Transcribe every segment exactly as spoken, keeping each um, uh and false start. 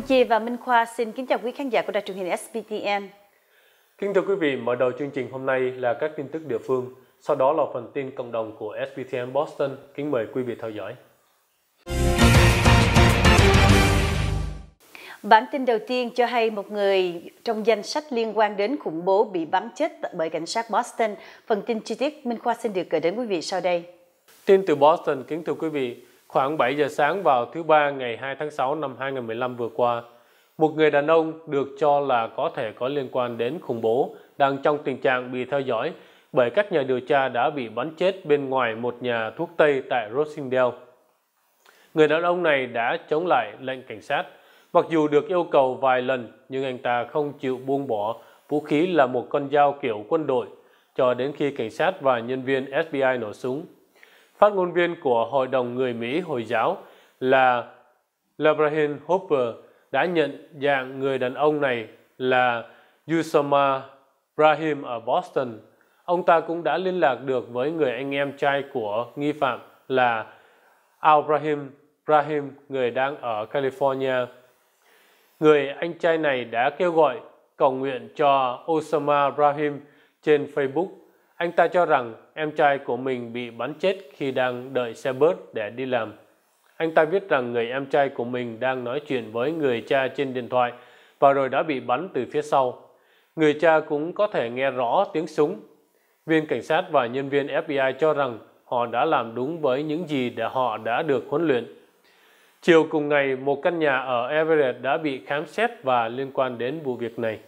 Chi và Minh Khoa xin kính chào quý khán giả của đài truyền hình ét bê tê en. Kính thưa quý vị, mở đầu chương trình hôm nay là các tin tức địa phương, sau đó là phần tin cộng đồng của ét bê tê en Boston. Kính mời quý vị theo dõi. Bản tin đầu tiên cho hay một người trong danh sách liên quan đến khủng bố bị bắn chết bởi cảnh sát Boston. Phần tin chi tiết Minh Khoa xin được gửi đến quý vị sau đây. Tin từ Boston, kính thưa quý vị, khoảng bảy giờ sáng vào thứ Ba ngày hai tháng sáu năm hai nghìn không trăm mười lăm vừa qua, một người đàn ông được cho là có thể có liên quan đến khủng bố đang trong tình trạng bị theo dõi bởi các nhà điều tra đã bị bắn chết bên ngoài một nhà thuốc Tây tại Rosendale. Người đàn ông này đã chống lại lệnh cảnh sát. Mặc dù được yêu cầu vài lần, nhưng anh ta không chịu buông bỏ vũ khí là một con dao kiểu quân đội cho đến khi cảnh sát và nhân viên ép bê i nổ súng. Phát ngôn viên của Hội đồng Người Mỹ Hồi giáo là Labraham Hooper đã nhận dạng người đàn ông này là Usama Brahim ở Boston. Ông ta cũng đã liên lạc được với người anh em trai của nghi phạm là Al-Brahim Brahim, người đang ở California. Người anh trai này đã kêu gọi cầu nguyện cho Osama Brahim trên Facebook. Anh ta cho rằng em trai của mình bị bắn chết khi đang đợi xe bus để đi làm. Anh ta viết rằng người em trai của mình đang nói chuyện với người cha trên điện thoại và rồi đã bị bắn từ phía sau. Người cha cũng có thể nghe rõ tiếng súng. Viên cảnh sát và nhân viên ép bê i cho rằng họ đã làm đúng với những gì để họ đã được huấn luyện. Chiều cùng ngày, một căn nhà ở Everett đã bị khám xét và liên quan đến vụ việc này.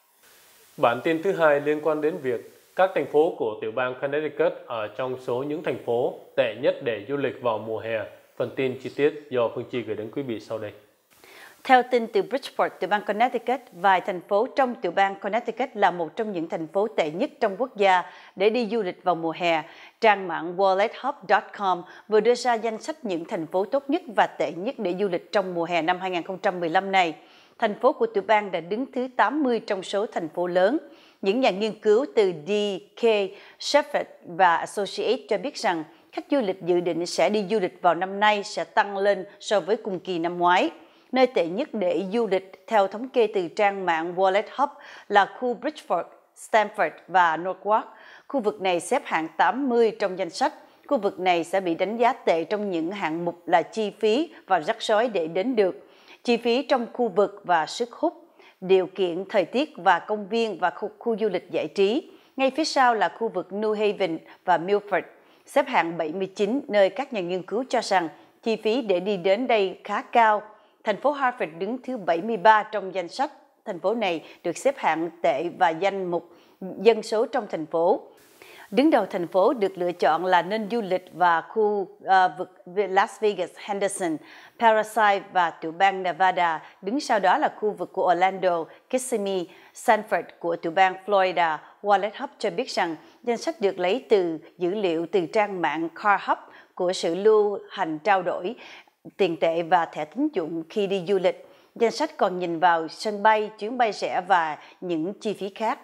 Bản tin thứ hai liên quan đến việc các thành phố của tiểu bang Connecticut ở trong số những thành phố tệ nhất để du lịch vào mùa hè. Phần tin chi tiết do Phương Chi gửi đến quý vị sau đây. Theo tin từ Bridgeport, tiểu bang Connecticut, vài thành phố trong tiểu bang Connecticut là một trong những thành phố tệ nhất trong quốc gia để đi du lịch vào mùa hè. Trang mạng wallet hub chấm com vừa đưa ra danh sách những thành phố tốt nhất và tệ nhất để du lịch trong mùa hè năm hai nghìn không trăm mười lăm này. Thành phố của tiểu bang đã đứng thứ tám mươi trong số thành phố lớn. Những nhà nghiên cứu từ đê ca, Shepherd và Associates cho biết rằng khách du lịch dự định sẽ đi du lịch vào năm nay sẽ tăng lên so với cùng kỳ năm ngoái. Nơi tệ nhất để du lịch theo thống kê từ trang mạng Wallet Hub là khu Bridgeport, Stamford và Norwalk. Khu vực này xếp hạng tám mươi trong danh sách. Khu vực này sẽ bị đánh giá tệ trong những hạng mục là chi phí và rắc rối để đến được, chi phí trong khu vực và sức hút, điều kiện thời tiết và công viên và khu, khu du lịch giải trí. Ngay phía sau là khu vực New Haven và Milford, xếp hạng bảy mươi chín, nơi các nhà nghiên cứu cho rằng chi phí để đi đến đây khá cao. Thành phố Hartford đứng thứ bảy mươi ba trong danh sách. Thành phố này được xếp hạng tệ và danh mục dân số trong thành phố. Đứng đầu thành phố được lựa chọn là nên du lịch và khu uh, vực Las Vegas, Henderson, Parasite và tiểu bang Nevada. Đứng sau đó là khu vực của Orlando, Kissimmee, Sanford của tiểu bang Florida. Wallet Hub cho biết rằng danh sách được lấy từ dữ liệu từ trang mạng Car Hub của sự lưu hành trao đổi tiền tệ và thẻ tín dụng khi đi du lịch. Danh sách còn nhìn vào sân bay, chuyến bay rẻ và những chi phí khác.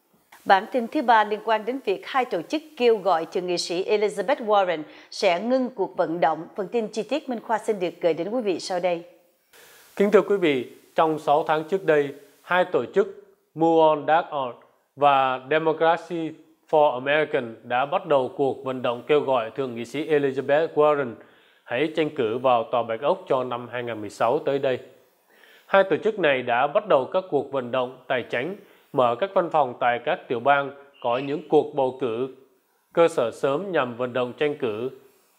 Bản tin thứ ba liên quan đến việc hai tổ chức kêu gọi thượng nghị sĩ Elizabeth Warren sẽ ngưng cuộc vận động. Phần tin chi tiết Minh Khoa xin được gửi đến quý vị sau đây. Kính thưa quý vị, trong sáu tháng trước đây, hai tổ chức Move On dot org và Democracy for America đã bắt đầu cuộc vận động kêu gọi thượng nghị sĩ Elizabeth Warren hãy tranh cử vào Tòa Bạch Ốc cho năm hai nghìn không trăm mười sáu tới đây. Hai tổ chức này đã bắt đầu các cuộc vận động tài chánh, mở các văn phòng tại các tiểu bang có những cuộc bầu cử cơ sở sớm nhằm vận động tranh cử.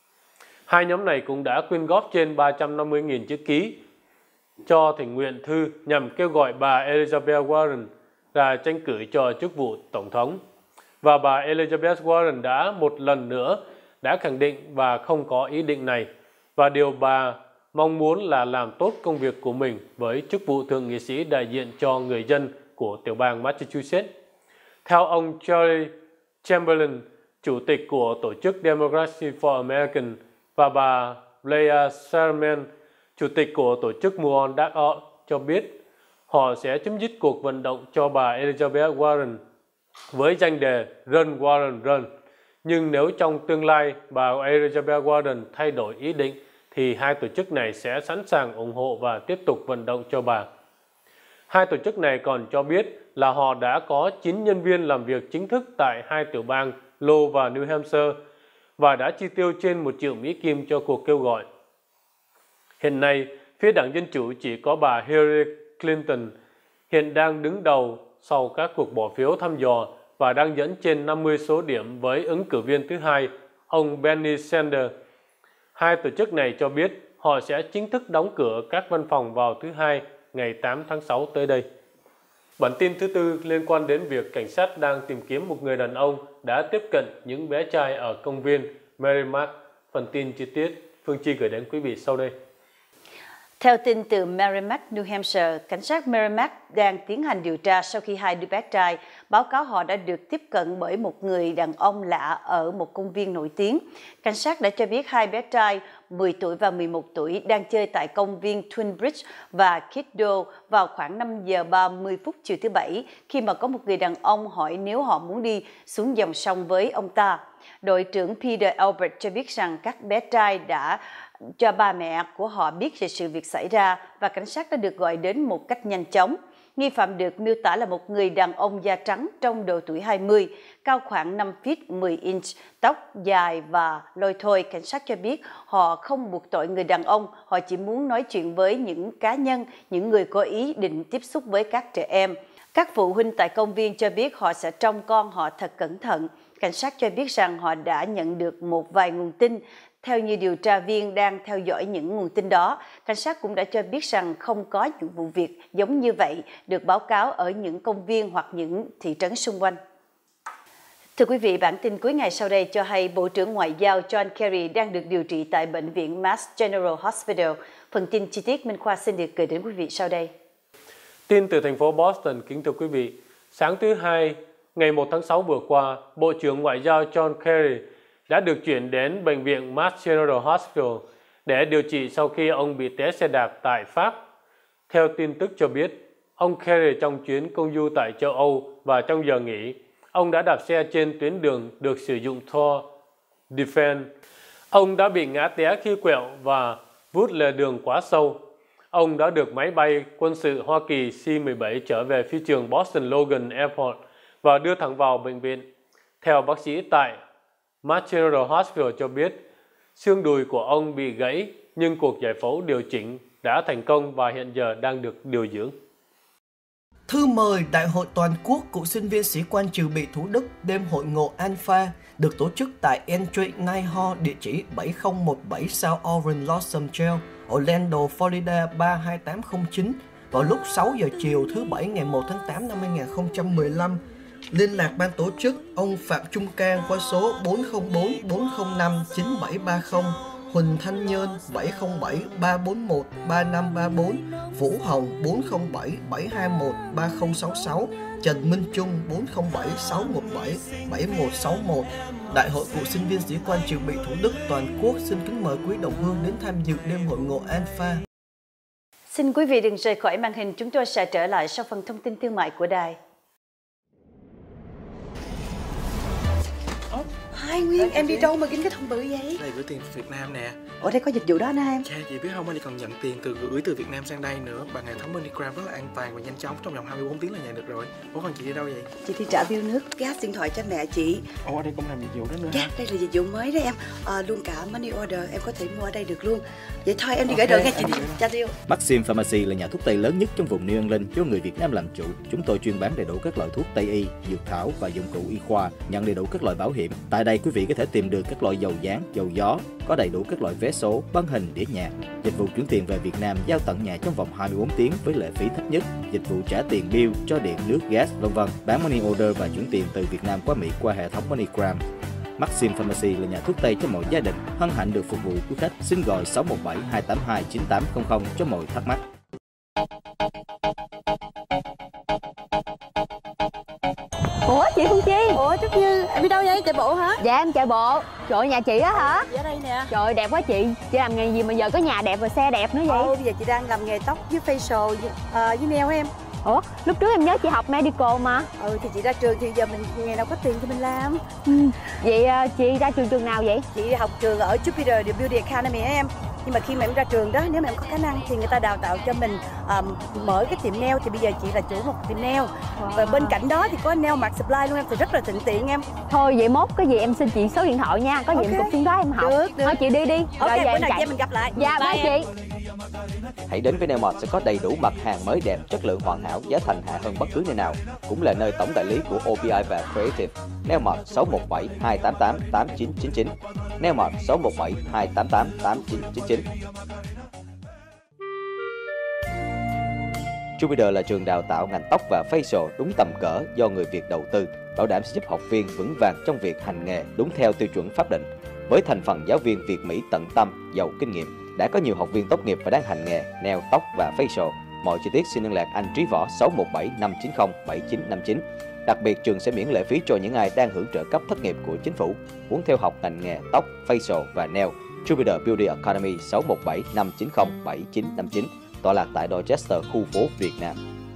Hai nhóm này cũng đã quyên góp trên ba trăm năm mươi nghìn chữ ký cho thỉnh nguyện thư nhằm kêu gọi bà Elizabeth Warren ra tranh cử cho chức vụ tổng thống. Và bà Elizabeth Warren đã một lần nữa đã khẳng định và không có ý định này, và điều bà mong muốn là làm tốt công việc của mình với chức vụ thượng nghị sĩ đại diện cho người dân của tiểu bang Massachusetts. Theo ông Charlie Chamberlain, chủ tịch của tổ chức Democracy for America, và bà Blair Sherman, chủ tịch của tổ chức Move On dot org cho biết họ sẽ chấm dứt cuộc vận động cho bà Elizabeth Warren với danh đề Run Warren Run. Nhưng nếu trong tương lai bà Elizabeth Warren thay đổi ý định thì hai tổ chức này sẽ sẵn sàng ủng hộ và tiếp tục vận động cho bà. Hai tổ chức này còn cho biết là họ đã có chín nhân viên làm việc chính thức tại hai tiểu bang Iowa và New Hampshire và đã chi tiêu trên một triệu Mỹ Kim cho cuộc kêu gọi. Hiện nay, phía Đảng Dân Chủ chỉ có bà Hillary Clinton hiện đang đứng đầu sau các cuộc bỏ phiếu thăm dò và đang dẫn trên năm mươi số điểm với ứng cử viên thứ hai, ông Bernie Sanders. Hai tổ chức này cho biết họ sẽ chính thức đóng cửa các văn phòng vào thứ Hai, ngày tám tháng sáu tới đây. Bản tin thứ tư liên quan đến việc cảnh sát đang tìm kiếm một người đàn ông đã tiếp cận những bé trai ở công viên Merrimack. Phần tin chi tiết Phương Chi gửi đến quý vị sau đây. Theo tin từ Merrimack, New Hampshire, cảnh sát Merrimack đang tiến hành điều tra sau khi hai đứa bé trai báo cáo họ đã được tiếp cận bởi một người đàn ông lạ ở một công viên nổi tiếng. Cảnh sát đã cho biết hai bé trai mười tuổi và mười một tuổi đang chơi tại công viên Twin Bridge và Kiddo vào khoảng năm giờ ba mươi phút chiều thứ Bảy khi mà có một người đàn ông hỏi nếu họ muốn đi xuống dòng sông với ông ta. Đội trưởng Peter Albert cho biết rằng các bé trai đã cho ba mẹ của họ biết về sự việc xảy ra và cảnh sát đã được gọi đến một cách nhanh chóng. Nghi phạm được miêu tả là một người đàn ông da trắng trong độ tuổi hai mươi, cao khoảng năm feet mười inch, tóc dài và lôi thôi. Cảnh sát cho biết họ không buộc tội người đàn ông, họ chỉ muốn nói chuyện với những cá nhân, những người có ý định tiếp xúc với các trẻ em. Các phụ huynh tại công viên cho biết họ sẽ trông con họ thật cẩn thận. Cảnh sát cho biết rằng họ đã nhận được một vài nguồn tin. Theo như điều tra viên đang theo dõi những nguồn tin đó, cảnh sát cũng đã cho biết rằng không có những vụ việc giống như vậy được báo cáo ở những công viên hoặc những thị trấn xung quanh. Thưa quý vị, bản tin cuối ngày sau đây cho hay Bộ trưởng Ngoại giao John Kerry đang được điều trị tại Bệnh viện Mass General Hospital. Phần tin chi tiết Minh Khoa xin được gửi đến quý vị sau đây. Tin từ thành phố Boston, kính thưa quý vị. Sáng thứ Hai, ngày một tháng sáu vừa qua, Bộ trưởng Ngoại giao John Kerry đã được chuyển đến Bệnh viện Mass General Hospital để điều trị sau khi ông bị té xe đạp tại Pháp. Theo tin tức cho biết, ông Kerry trong chuyến công du tại châu Âu và trong giờ nghỉ, ông đã đạp xe trên tuyến đường được sử dụng Tour de France. Ông đã bị ngã té khi quẹo và vút lề đường quá sâu. Ông đã được máy bay quân sự Hoa Kỳ C mười bảy trở về phi trường Boston Logan Airport và đưa thẳng vào bệnh viện. Theo bác sĩ tại Mass General Hospital cho biết, xương đùi của ông bị gãy nhưng cuộc giải phẫu điều chỉnh đã thành công và hiện giờ đang được điều dưỡng. Thư mời Đại hội Toàn quốc Cựu sinh viên sĩ quan trừ bị Thủ Đức đêm hội ngộ Alpha được tổ chức tại Entry Night Hall, địa chỉ bảy không một bảy South Orange Blossom Trail, Orlando, Florida ba hai tám không chín vào lúc sáu giờ chiều thứ Bảy ngày một tháng tám năm hai nghìn không trăm mười lăm. Liên lạc ban tổ chức ông Phạm Trung Cang qua số bốn không bốn bốn không năm chín bảy ba không, Huỳnh Thanh Nhơn bảy không bảy ba bốn một ba năm ba bốn, Vũ Hồng bốn không bảy bảy hai một ba không sáu sáu, Trần Minh Trung bốn không bảy sáu một bảy bảy một sáu một. Đại hội Cựu sinh viên sĩ quan trừ bị Thủ Đức toàn quốc xin kính mời quý đồng hương đến tham dự đêm hội ngộ Alpha. Xin quý vị đừng rời khỏi màn hình, chúng tôi sẽ trở lại sau phần thông tin thương mại của đài. Hai Nguyên, em đi đâu mà kính cái thùng bự vậy? Đây gửi tiền Việt Nam nè. Ở đây có dịch vụ đó nè em. Cha, chị biết không, anh còn nhận tiền từ gửi từ Việt Nam sang đây nữa. Bằng hệ thống MoneyGram rất là an toàn và nhanh chóng, trong vòng hai mươi bốn tiếng là nhận được rồi. Ủa còn chị đi đâu vậy? Chị đi trả bill nước, gas điện thoại cho mẹ chị. Ủa ở đây cũng làm dịch vụ đó nữa Dạ, hả? đây là dịch vụ mới đó em. À, luôn cả money order, em có thể mua ở đây được luôn. Vậy thôi em đi okay, gửi đồ nghe chị đi. Chào tiêu. Maxim Pharmacy là nhà thuốc Tây lớn nhất trong vùng New England do người Việt Nam làm chủ. Chúng tôi chuyên bán đầy đủ các loại thuốc Tây y, dược thảo và dụng cụ y khoa, nhận đầy đủ các loại bảo hiểm. Tại đây quý vị có thể tìm được các loại dầu dán, dầu gió, có đầy đủ các loại vé số, băng hình, đĩa nhạc. Dịch vụ chuyển tiền về Việt Nam giao tận nhà trong vòng hai mươi bốn tiếng với lệ phí thấp nhất. Dịch vụ trả tiền bill cho điện, nước, gas, vân vân. Bán money order và chuyển tiền từ Việt Nam qua Mỹ qua hệ thống MoneyGram. Maxim Pharmacy là nhà thuốc Tây cho mọi gia đình, hân hạnh được phục vụ quý khách. Xin gọi sáu một bảy hai tám hai chín tám không không cho mọi thắc mắc. Ủa chị Phương Chi? Ủa Trúc Như, em đi đâu vậy? Chạy bộ hả? Dạ em chạy bộ. Trời ơi, nhà chị á hả? Dạ đây nè. Trời đẹp quá chị. Chị làm nghề gì mà giờ có nhà đẹp và xe đẹp nữa vậy? Ồ, bây giờ chị đang làm nghề tóc với facial với, uh, với nail em. Ủa, lúc trước em nhớ chị học medical mà. Ừ thì chị ra trường thì giờ mình ngày nào có tiền thì mình làm. Ừ. Vậy uh, chị ra trường trường nào vậy? Chị học trường ở Jupiter The Beauty Academy á em. Nhưng mà khi mà em ra trường đó, nếu mà em có khả năng thì người ta đào tạo cho mình um, mở cái tiệm nail. Thì bây giờ chị là chủ một tiệm nail. Wow. Và bên cạnh đó thì có nail Mart Supply luôn em, thì rất là thuận tiện em. Thôi vậy mốt cái gì em xin chị số điện thoại nha. Có gì Okay. em cục xuyên đó em học. Được, được. Thôi chị đi đi. Ok, rồi bữa em nào chạy. chị em mình gặp lại. Dạ bye chị. Hãy đến với Nailmart sẽ có đầy đủ mặt hàng mới đẹp, chất lượng hoàn hảo, giá thành hạ hơn bất cứ nơi nào. Cũng là nơi tổng đại lý của ô pê i và Creative. Nailmart sáu một bảy hai tám tám tám chín chín chín. Nailmart sáu một bảy hai tám tám tám chín chín chín. Jupiter là trường đào tạo ngành tóc và facial đúng tầm cỡ do người Việt đầu tư, bảo đảm sẽ giúp học viên vững vàng trong việc hành nghề đúng theo tiêu chuẩn pháp định. Với thành phần giáo viên Việt Mỹ tận tâm, giàu kinh nghiệm, đã có nhiều học viên tốt nghiệp và đang hành nghề nail, tóc và facial. Mọi chi tiết xin liên lạc anh Trí Võ sáu một bảy năm chín không bảy chín năm chín. Đặc biệt, trường sẽ miễn lệ phí cho những ai đang hưởng trợ cấp thất nghiệp của chính phủ, muốn theo học ngành nghề tóc, facial và nail. Jupiter Beauty Academy sáu một bảy năm chín không bảy chín năm chín, tọa lạc tại Dorchester, khu phố Việt Nam.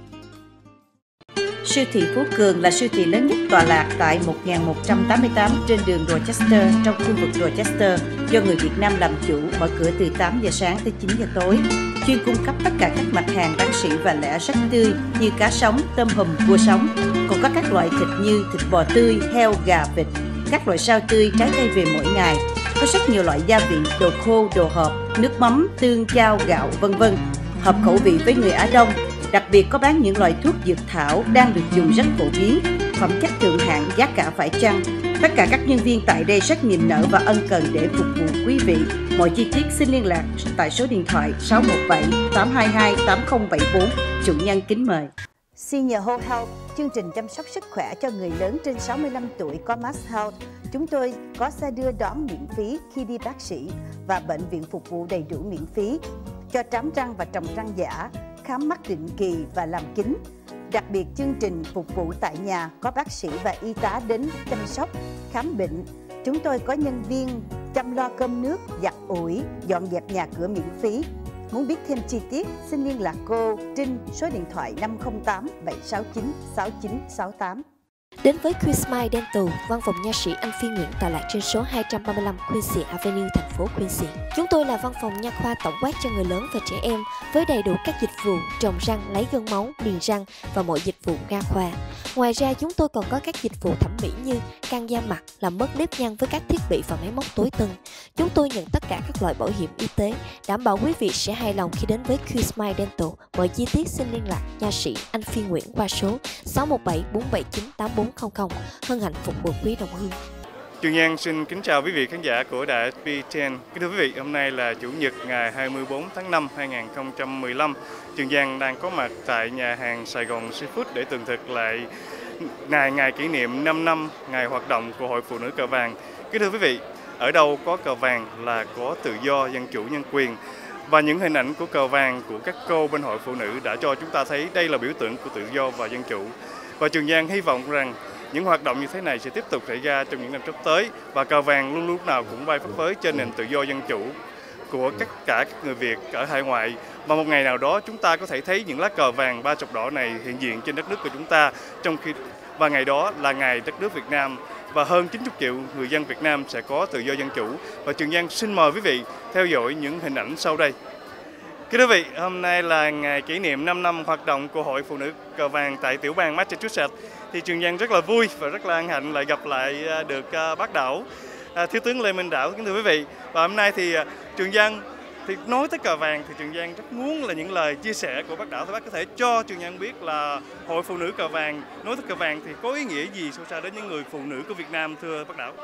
Siêu thị Phú Cường là siêu thị lớn nhất tọa lạc tại một nghìn một trăm tám mươi tám trên đường Dorchester trong khu vực Dorchester, do người Việt Nam làm chủ, mở cửa từ tám giờ sáng tới chín giờ tối. Chuyên cung cấp tất cả các mặt hàng bán sỉ và lẻ rất tươi như cá sống, tôm hùm, cua sống. Còn có các loại thịt như thịt bò tươi, heo, gà, vịt, các loại rau tươi, trái cây về mỗi ngày. Có rất nhiều loại gia vị, đồ khô, đồ hộp, nước mắm, tương, chao, gạo, vân vân. Hợp khẩu vị với người Á Đông. Đặc biệt có bán những loại thuốc dược thảo đang được dùng rất phổ biến, phẩm chất thượng hạng, giá cả phải chăng. Tất cả các nhân viên tại đây rất niềm nở và ân cần để phục vụ quý vị. Mọi chi tiết xin liên lạc tại số điện thoại sáu một bảy tám hai hai tám không bảy bốn. Chủ nhân kính mời. Senior Whole Health, chương trình chăm sóc sức khỏe cho người lớn trên sáu mươi lăm tuổi có Mass Health. Chúng tôi có xe đưa đón miễn phí khi đi bác sĩ và bệnh viện phục vụ đầy đủ miễn phí cho trám răng và trồng răng giả, khám mắt định kỳ và làm kính. Đặc biệt chương trình phục vụ tại nhà, có bác sĩ và y tá đến chăm sóc, khám bệnh. Chúng tôi có nhân viên chăm lo cơm nước, giặt ủi, dọn dẹp nhà cửa miễn phí. Muốn biết thêm chi tiết, xin liên lạc cô Trinh số điện thoại năm không tám bảy sáu chín sáu chín sáu tám. Đến với Queensmile Dental, văn phòng nha sĩ Anh Phi Nguyễn tọa lạc trên số hai trăm ba mươi lăm Quincy Avenue, thành phố Quincy. Chúng tôi là văn phòng nha khoa tổng quát cho người lớn và trẻ em với đầy đủ các dịch vụ trồng răng, lấy gân máu, niềng răng và mọi dịch vụ nha khoa. Ngoài ra, chúng tôi còn có các dịch vụ thẩm mỹ như căng da mặt, làm mất nếp nhăn với các thiết bị và máy móc tối tân. Chúng tôi nhận tất cả các loại bảo hiểm y tế, đảm bảo quý vị sẽ hài lòng khi đến với Queensmile Dental. Mọi chi tiết xin liên lạc nha sĩ Anh Phi Nguyễn qua số sáu một bảy bốn bảy chín tám bốn không không. Hân hạnh phục vụ quý đồng hương. Trường Giang xin kính chào quý vị khán giả của đài ét pê mười. Kính thưa quý vị, hôm nay là Chủ nhật ngày hai mươi tư tháng năm hai nghìn không trăm mười lăm. Trường Giang đang có mặt tại nhà hàng Sài Gòn Seafood để tường thuật lại ngày ngày kỷ niệm năm năm ngày hoạt động của Hội Phụ Nữ Cờ Vàng. Kính thưa quý vị, ở đâu có cờ vàng là có tự do, dân chủ, nhân quyền. Và những hình ảnh của cờ vàng của các cô bên Hội Phụ Nữ đã cho chúng ta thấy đây là biểu tượng của tự do và dân chủ. Và Trường Giang hy vọng rằng những hoạt động như thế này sẽ tiếp tục xảy ra trong những năm sắp tới và cờ vàng luôn lúc nào cũng bay phấp phới trên nền tự do dân chủ của tất cả các người Việt ở hải ngoại. Và một ngày nào đó chúng ta có thể thấy những lá cờ vàng ba chọc đỏ này hiện diện trên đất nước của chúng ta, trong khi và ngày đó là ngày đất nước Việt Nam và hơn chín mươi triệu người dân Việt Nam sẽ có tự do dân chủ. Và Trường Giang xin mời quý vị theo dõi những hình ảnh sau đây. Kính thưa quý vị, hôm nay là ngày kỷ niệm năm năm hoạt động của Hội Phụ Nữ Cờ Vàng tại tiểu bang Massachusetts. Thì Trường Giang rất là vui và rất là hân hạnh lại gặp lại được bác Đảo, Thiếu tướng Lê Minh Đảo. Kính thưa quý vị, và hôm nay thì Trường Giang thì nói tới cờ vàng thì Trường Giang rất muốn là những lời chia sẻ của bác Đảo. Thì bác có thể cho Trường Giang biết là Hội Phụ Nữ Cờ Vàng, nói tới cờ vàng thì có ý nghĩa gì sâu xa đến những người phụ nữ của Việt Nam, thưa bác Đảo?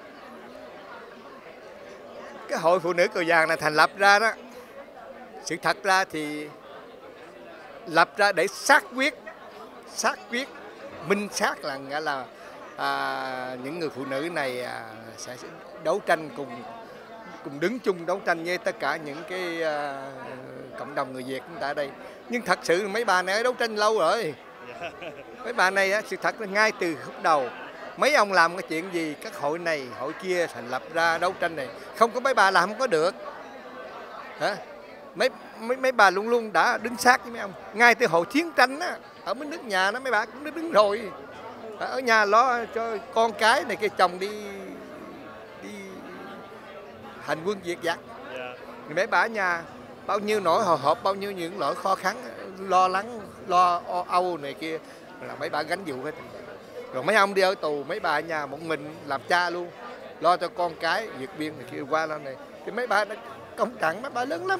Cái Hội Phụ Nữ Cờ Vàng này thành lập ra đó, sự thật ra thì lập ra để xác quyết, xác quyết, minh xác là nghĩa là à, những người phụ nữ này à, sẽ đấu tranh cùng cùng đứng chung đấu tranh với tất cả những cái à, cộng đồng người Việt chúng ta ở đây. Nhưng thật sự mấy bà này đấu tranh lâu rồi. Mấy bà này á, sự thật là ngay từ lúc đầu mấy ông làm cái chuyện gì các hội này hội kia thành lập ra đấu tranh này không có mấy bà làm không có được. Hả? Mấy, mấy mấy bà luôn luôn đã đứng sát với mấy ông. Ngay từ hồi chiến tranh á, ở bên nước nhà nó mấy bà cũng đã đứng rồi. Ở nhà lo cho con cái này kia chồng đi đi hành quân diệt giặc. mấy bà ở nhà bao nhiêu nỗi hồi hộp, bao nhiêu những nỗi khó khăn, lo lắng, lo âu này kia là mấy bà gánh vụ hết. Rồi mấy ông đi ở tù, mấy bà ở nhà một mình làm cha luôn, lo cho con cái vượt biên này kia qua lo này, thì mấy bà nó công tặng, mấy bà lớn lắm.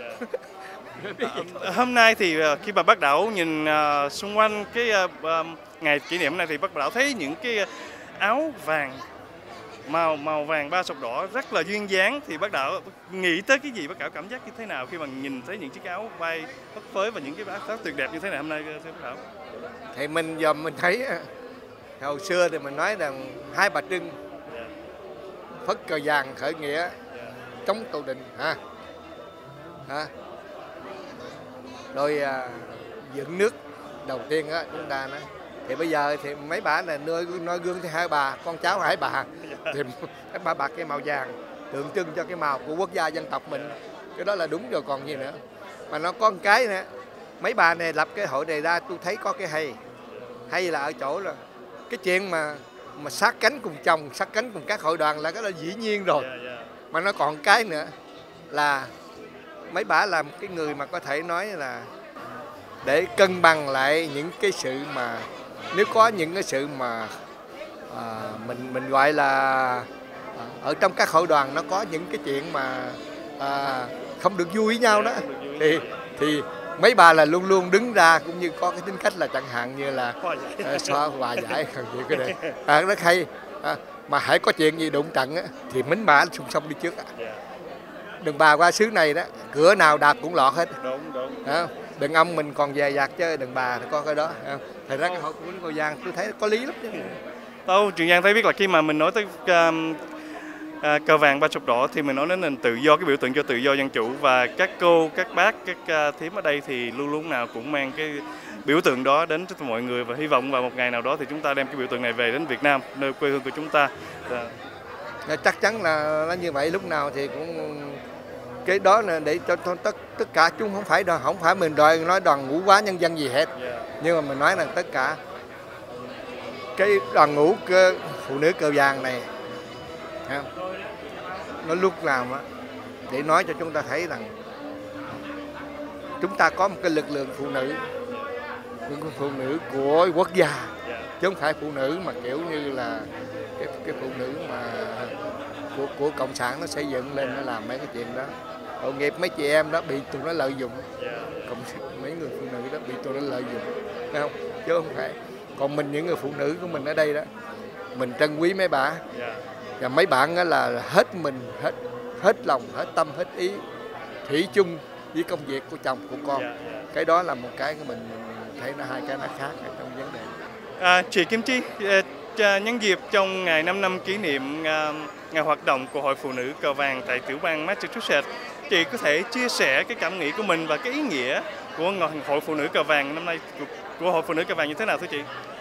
Hôm nay thì khi mà bác Đảo nhìn uh, xung quanh cái uh, uh, ngày kỷ niệm này thì bác Đảo thấy những cái áo vàng màu màu vàng ba sọc đỏ rất là duyên dáng, thì bác Đảo nghĩ tới cái gì, bác Đảo cảm giác như thế nào khi mà nhìn thấy những chiếc áo bay phất phới và những cái áo tuyệt đẹp như thế này hôm nay thưa bác Đảo? Thì mình giờ mình thấy hồi xưa thì mình nói rằng Hai Bà Trưng phất cờ vàng khởi nghĩa chống Tô Định ha, ha. Rồi à, dựng nước đầu tiên á chúng ta nói, thì bây giờ thì mấy bà là nuôi noi gương thì Hai Bà, con cháu Hai Bà, thì cái bà bạc cái màu vàng tượng trưng cho cái màu của quốc gia dân tộc mình, cái đó là đúng rồi còn gì nữa. Mà nó có một cái nữa, mấy bà này lập cái hội này ra tôi thấy có cái hay, hay là ở chỗ là cái chuyện mà mà sát cánh cùng chồng, sát cánh cùng các hội đoàn là cái là dĩ nhiên rồi. Mà nó còn cái nữa là mấy bà làm cái người mà có thể nói là để cân bằng lại những cái sự mà nếu có những cái sự mà à, mình mình gọi là à, ở trong các hội đoàn nó có những cái chuyện mà à, không được vui với nhau đó, thì thì mấy bà là luôn luôn đứng ra cũng như có cái tính cách là chẳng hạn như là uh, xóa hòa giải cái này à, rất hay à, mà hãy có chuyện gì đụng trận á, thì mấy bà xung phong đi trước á. Đừng bà qua xứ này đó, cửa nào đạp cũng lọt hết. Đúng, đúng. À, đừng ông mình còn dè dặt chứ đừng bà thì có cái đó. À, thật ra cái hội của Cô Giang tôi thấy có lý lắm chứ. Đâu, Trường Giang thấy biết là khi mà mình nói tới um, uh, cờ vàng ba sọc đỏ thì mình nói đến nền tự do, cái biểu tượng cho tự do dân chủ, và các cô, các bác, các uh, thím ở đây thì luôn luôn nào cũng mang cái biểu tượng đó đến cho mọi người, và hy vọng vào một ngày nào đó thì chúng ta đem cái biểu tượng này về đến Việt Nam, nơi quê hương của chúng ta. À, chắc chắn là nó như vậy, lúc nào thì cũng cái đó là để cho tất tất cả chúng không phải không phải mình đòi nói đoàn ngũ hóa nhân dân gì hết, nhưng mà mình nói là tất cả cái đoàn ngũ cơ, phụ nữ cờ vàng này nó lúc nào á để nói cho chúng ta thấy rằng chúng ta có một cái lực lượng phụ nữ, những phụ nữ của quốc gia, chứ không phải phụ nữ mà kiểu như là cái cái phụ nữ mà của của cộng sản nó xây dựng lên nó làm mấy cái chuyện đó. Tội nghiệp mấy chị em đó bị tụi nó lợi dụng, cộng mấy người phụ nữ đó bị tụi nó lợi dụng, thấy không? Chứ không phải. Còn mình những người phụ nữ của mình ở đây đó, mình trân quý mấy bà, và mấy bạn đó là hết mình, hết hết lòng, hết tâm, hết ý, thủy chung với công việc của chồng của con. Cái đó là một cái của mình, mình thấy nó hai cái nó khác ở trong vấn đề. À, chị Kim Chi, nhân dịp trong ngày năm năm kỷ niệm uh, ngày hoạt động của Hội Phụ Nữ Cờ Vàng tại tiểu bang Massachusetts, chị có thể chia sẻ cái cảm nghĩ của mình và cái ý nghĩa của Hội Phụ Nữ Cờ Vàng năm nay của, của Hội Phụ Nữ Cờ Vàng như thế nào thưa chị?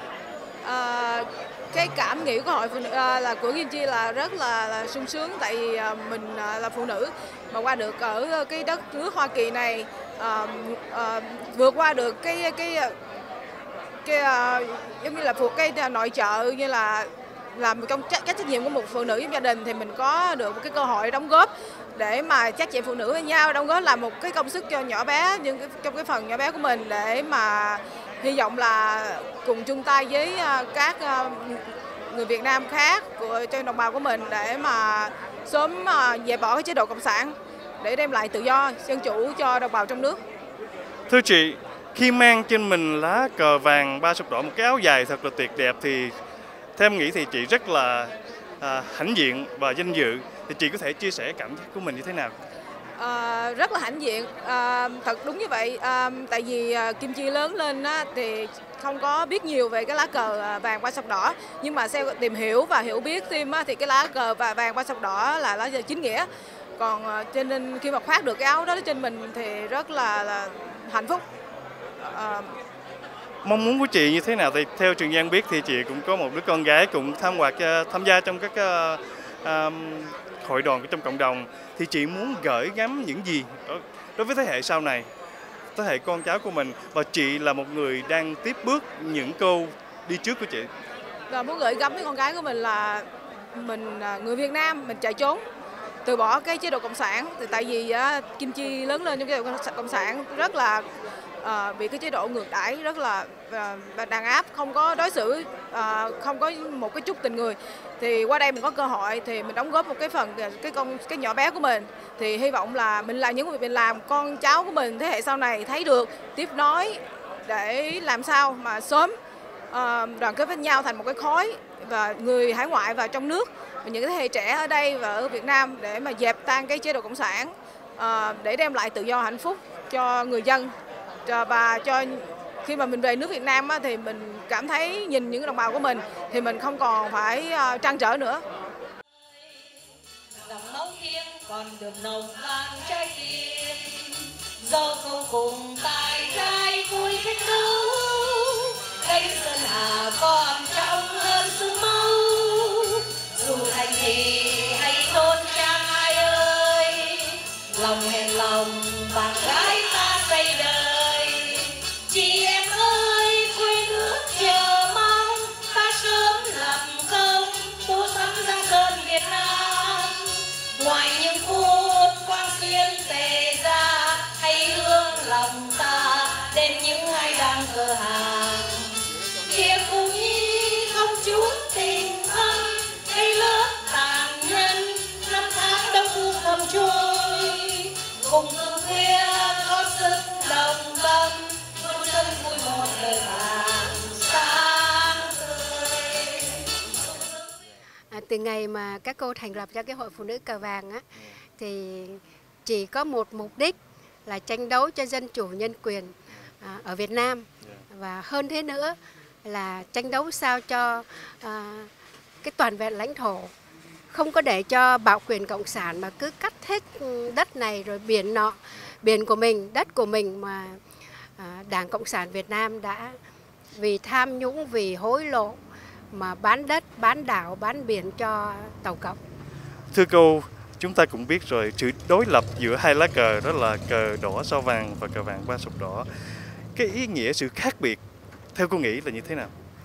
À, cái cảm nghĩ của Hội Phụ Nữ à, là của Kim Chi là rất là, là sung sướng, tại vì à, mình à, là phụ nữ mà qua được ở cái đất nước Hoa Kỳ này, à, à, vượt qua được cái cái cái uh, giống như là thuộc cái nội trợ, như là làm trong các trách nhiệm của một phụ nữ trong gia đình, thì mình có được một cái cơ hội đóng góp để mà các chị phụ nữ với nhau đóng góp làm một cái công sức cho nhỏ bé, nhưng trong cái phần nhỏ bé của mình, để mà hy vọng là cùng chung tay với các người Việt Nam khác của trên đồng bào của mình để mà sớm dẹp bỏ cái chế độ cộng sản để đem lại tự do dân chủ cho đồng bào trong nước. Thưa chị, khi mang trên mình lá cờ vàng ba sọc đỏ, một cái áo dài thật là tuyệt đẹp, thì theo em nghĩ thì chị rất là à, hãnh diện và danh dự. Thì chị có thể chia sẻ cảm giác của mình như thế nào? À, rất là hãnh diện, à, thật đúng như vậy. À, tại vì à, Kim Chi lớn lên á, thì không có biết nhiều về cái lá cờ vàng ba sọc đỏ, nhưng mà sau tìm hiểu và hiểu biết thêm á, thì cái lá cờ và vàng ba sọc đỏ là lá cờ chính nghĩa. Còn à, cho nên khi mà khoác được cái áo đó trên mình thì rất là, là hạnh phúc. À, Mong muốn của chị như thế nào? Thì theo Trường Giang biết thì chị cũng có một đứa con gái cũng tham hoạt tham gia trong các uh, uh, hội đoàn trong cộng đồng, thì chị muốn gửi gắm những gì đối, đối với thế hệ sau này, thế hệ con cháu của mình, và chị là một người đang tiếp bước những câu đi trước của chị? Và muốn gửi gắm với con gái của mình là mình người Việt Nam, mình chạy trốn từ bỏ cái chế độ cộng sản. Thì tại vì á, Kim Chi lớn lên trong chế độ cộng sản rất là uh, bị cái chế độ ngược đãi, rất là uh, đàn áp, không có đối xử, uh, không có một cái chút tình người. Thì qua đây mình có cơ hội thì mình đóng góp một cái phần cái con cái nhỏ bé của mình. Thì hy vọng là mình làm những việc mình làm, con cháu của mình thế hệ sau này thấy được, tiếp nối để làm sao mà sớm uh, đoàn kết với nhau thành một cái khối, và người hải ngoại và trong nước và những thế hệ trẻ ở đây và ở Việt Nam để mà dẹp tan cái chế độ cộng sản, uh, để đem lại tự do hạnh phúc cho người dân. Và cho khi mà mình về nước Việt Nam á, thì mình cảm thấy nhìn những đồng bào của mình thì mình không còn phải uh, trăn trở nữa. Dòng máu thiêng còn được nồng vang trái tim, do không cùng tài trai vui thích thú, cánh sơn hà còn trong hơn sương máu. Dù thành thị hay thôn trang ai ơi, lòng hẹn lòng bạn gái ta xây đời. Chị em ơi quê nước chờ mong ta sớm làm công tô sắm giang sơn Việt Nam. Ngoài những phút quang xuyên tề ra, hãy hướng lòng ta đến những ai đang cửa hàng. Kia phụ nhi không chút tình thân, hay lớp tàn nhân năm tháng đông u thầm trôi. Cùng tương khuya có sức đồng tâm, vui dân vui một đời vàng sáng tươi. À, từ ngày mà các cô thành lập ra cái Hội Phụ Nữ Cờ Vàng á, thì chỉ có một mục đích là tranh đấu cho dân chủ nhân quyền à, ở Việt Nam, và hơn thế nữa là tranh đấu sao cho à, cái toàn vẹn lãnh thổ, không có để cho bạo quyền cộng sản mà cứ cắt hết đất này rồi biển nọ, biển của mình, đất của mình mà à, Đảng Cộng sản Việt Nam đã vì tham nhũng, vì hối lộ mà bán đất, bán đảo, bán biển cho Tàu Cộng. Thưa cô, chúng ta cũng biết rồi, sự đối lập giữa hai lá cờ đó là cờ đỏ sao vàng và cờ vàng ba sọc đỏ. Cái ý nghĩa, sự khác biệt theo cô nghĩ là như thế nào?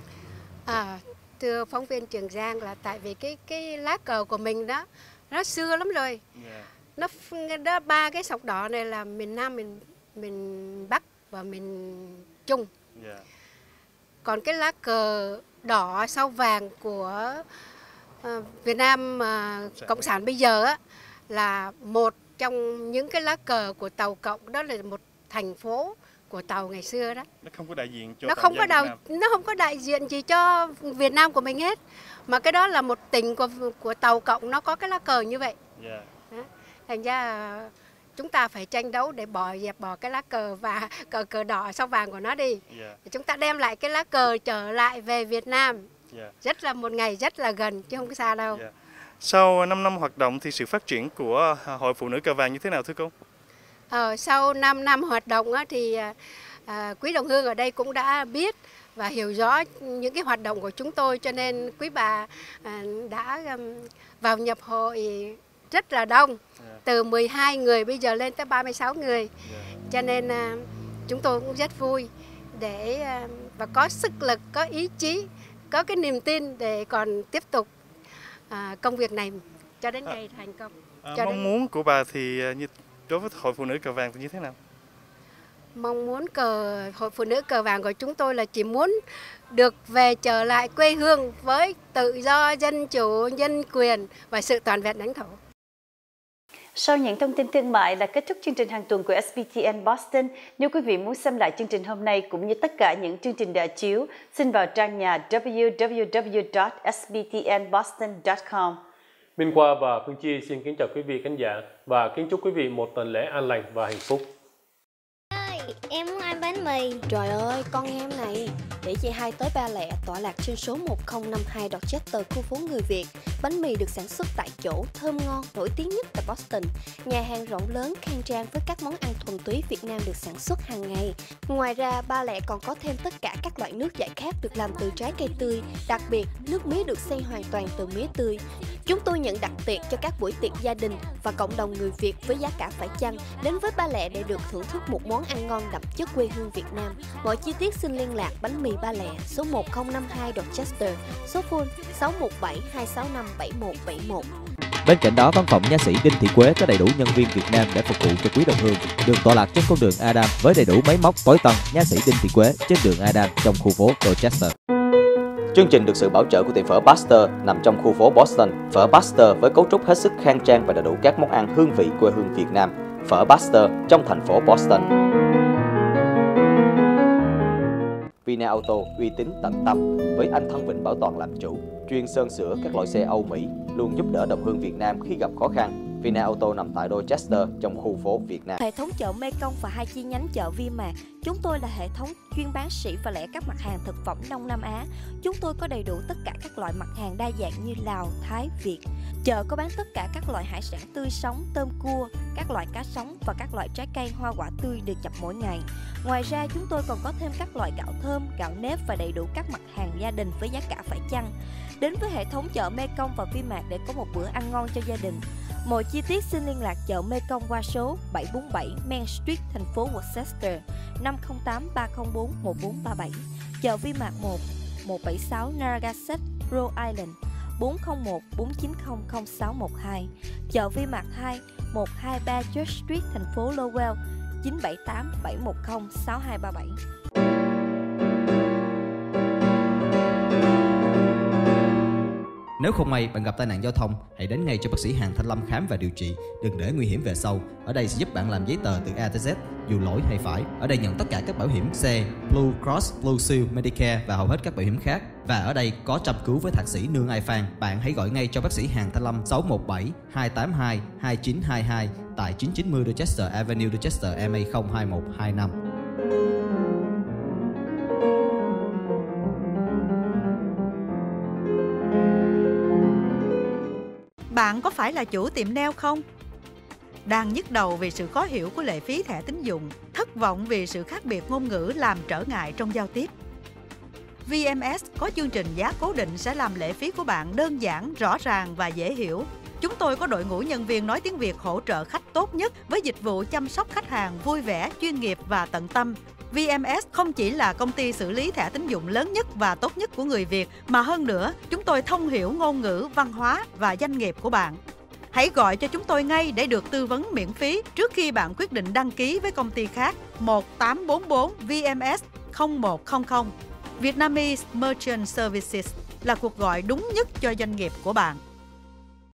À, thưa phóng viên Trường Giang, là tại vì cái cái lá cờ của mình đó nó xưa lắm rồi. Yeah. Nó đó, ba cái sọc đỏ này là miền Nam, miền miền Bắc và miền Trung. Yeah. Còn cái lá cờ đỏ sao vàng của uh, Việt Nam uh, Cộng sản bây giờ á, là một trong những cái lá cờ của Tàu Cộng, đó là một thành phố của Tàu ngày xưa đó. Nó không có đại diện cho nó không có đại nó không có đại diện gì cho Việt Nam của mình hết, mà cái đó là một tỉnh của của Tàu Cộng, nó có cái lá cờ như vậy. Yeah. Đó. Thành ra chúng ta phải tranh đấu để bỏ dẹp bỏ cái lá cờ và cờ cờ đỏ sao vàng của nó đi. Yeah. Chúng ta đem lại cái lá cờ trở lại về Việt Nam. Yeah. Rất là một ngày rất là gần chứ không có xa đâu. Yeah. Sau năm năm hoạt động thì sự phát triển của Hội Phụ Nữ Cờ Vàng như thế nào thưa cô? Ờ, sau năm năm hoạt động á, thì à, quý đồng hương ở đây cũng đã biết và hiểu rõ những cái hoạt động của chúng tôi, cho nên quý bà à, đã um, vào nhập hội rất là đông. Yeah. Từ mười hai người bây giờ lên tới ba mươi sáu người. Yeah. Cho nên à, chúng tôi cũng rất vui để à, và có sức lực, có ý chí, có cái niềm tin để còn tiếp tục à, công việc này cho đến ngày thành công. À, mong đến... muốn của bà thì như đối với Hội Phụ Nữ Cờ Vàng thì như thế nào? Mong muốn cờ Hội Phụ Nữ Cờ Vàng của chúng tôi là chỉ muốn được về trở lại quê hương với tự do, dân chủ, nhân quyền và sự toàn vẹn lãnh thổ. Sau những thông tin thương mại là kết thúc chương trình hàng tuần của ét bê tê en Boston. Nếu quý vị muốn xem lại chương trình hôm nay cũng như tất cả những chương trình đã chiếu, xin vào trang nhà w w w chấm s b t n boston chấm com. Minh Khoa và Phương Chi xin kính chào quý vị khán giả và kính chúc quý vị một tuần lễ an lành và hạnh phúc. Em muốn ăn bánh mì. Trời ơi, con em này. Để chị hai tới Ba Lẹ, tọa lạc trên số một không năm hai Dorchester, khu phố người Việt. Bánh mì được sản xuất tại chỗ, thơm ngon, nổi tiếng nhất tại Boston. Nhà hàng rộng lớn, khang trang với các món ăn thuần túy Việt Nam được sản xuất hàng ngày. Ngoài ra, Ba Lẹ còn có thêm tất cả các loại nước giải khát được làm từ trái cây tươi. Đặc biệt, nước mía được xay hoàn toàn từ mía tươi. Chúng tôi nhận đặt tiệc cho các buổi tiệc gia đình và cộng đồng người Việt với giá cả phải chăng. Đến với Ba Lẹ để được thưởng thức một món ăn ngon đậm chất quê hương Việt Nam. Mọi chi tiết xin liên lạc bánh mì Ba Lẹ số một không năm hai Dorchester, số phone sáu một bảy hai sáu năm bảy một bảy một. Bên cạnh đó, văn phòng nha sĩ Đinh Thị Quế có đầy đủ nhân viên Việt Nam để phục vụ cho quý đồng hương. Đường tọa lạc trên con đường Adam với đầy đủ máy móc tối tân. Nha sĩ Đinh Thị Quế trên đường Adam trong khu phố Dorchester. Chương trình được sự bảo trợ của tiệm phở Baxter nằm trong khu phố Boston. Phở Baxter với cấu trúc hết sức khang trang và đầy đủ các món ăn hương vị quê hương Việt Nam. Phở Baxter trong thành phố Boston. Vina Auto uy tín tận tâm với anh Thân Vịnh Bảo Toàn làm chủ, chuyên sơn sửa các loại xe Âu Mỹ, luôn giúp đỡ đồng hương Việt Nam khi gặp khó khăn. Vina Auto nằm tại Dorchester trong khu phố Việt Nam. Hệ thống chợ Mekong và hai chi nhánh chợ Vi-Mart. Chúng tôi là hệ thống chuyên bán sỉ và lẻ các mặt hàng thực phẩm Đông Nam Á. Chúng tôi có đầy đủ tất cả các loại mặt hàng đa dạng như Lào, Thái, Việt. Chợ có bán tất cả các loại hải sản tươi sống, tôm cua, các loại cá sống và các loại trái cây hoa quả tươi được chặt mỗi ngày. Ngoài ra chúng tôi còn có thêm các loại gạo thơm, gạo nếp và đầy đủ các mặt hàng gia đình với giá cả phải chăng. Đến với hệ thống chợ Mekong và Vi-Mart để có một bữa ăn ngon cho gia đình. Mọi chi tiết xin liên lạc chợ Mekong qua số bảy bốn bảy Main Street, thành phố Worcester, năm không tám ba không bốn một bốn ba bảy. Chợ Vi-Mart một, một bảy sáu Narragansett, Rhode Island, bốn không một bốn chín không không sáu một hai. Chợ Vi-Mart hai, một hai ba Church Street, thành phố Lowell, chín bảy tám bảy một không sáu hai ba bảy. Nếu không may bạn gặp tai nạn giao thông, hãy đến ngay cho bác sĩ Hàn Thanh Lâm khám và điều trị. Đừng để nguy hiểm về sau. Ở đây sẽ giúp bạn làm giấy tờ từ A tới Z, dù lỗi hay phải. Ở đây nhận tất cả các bảo hiểm xe, Blue Cross, Blue Shield, Medicare và hầu hết các bảo hiểm khác. Và ở đây có chăm cứu với thạc sĩ Nương Ai Phan. Bạn hãy gọi ngay cho bác sĩ Hàn Thanh Lâm sáu một bảy hai tám hai hai chín hai hai tại chín chín mươi Dorchester Avenue, Dorchester, M A không hai một hai năm. Bạn có phải là chủ tiệm nail không? Đang nhức đầu vì sự khó hiểu của lệ phí thẻ tín dụng, thất vọng vì sự khác biệt ngôn ngữ làm trở ngại trong giao tiếp? vê em ét có chương trình giá cố định sẽ làm lệ phí của bạn đơn giản, rõ ràng và dễ hiểu. Chúng tôi có đội ngũ nhân viên nói tiếng Việt hỗ trợ khách tốt nhất với dịch vụ chăm sóc khách hàng vui vẻ, chuyên nghiệp và tận tâm. vê em ét không chỉ là công ty xử lý thẻ tín dụng lớn nhất và tốt nhất của người Việt, mà hơn nữa, chúng tôi thông hiểu ngôn ngữ, văn hóa và doanh nghiệp của bạn. Hãy gọi cho chúng tôi ngay để được tư vấn miễn phí trước khi bạn quyết định đăng ký với công ty khác. một tám bốn bốn V M S không một không không. Vietnamese Merchant Services là cuộc gọi đúng nhất cho doanh nghiệp của bạn.